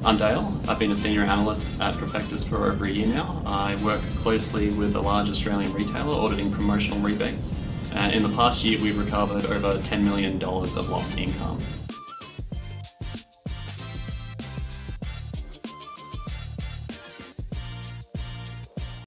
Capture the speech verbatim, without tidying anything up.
I'm Dale. I've been a senior analyst at Profectus for over a year now. I work closely with a large Australian retailer auditing promotional rebates. Uh, in the past year, we've recovered over ten million dollars of lost income.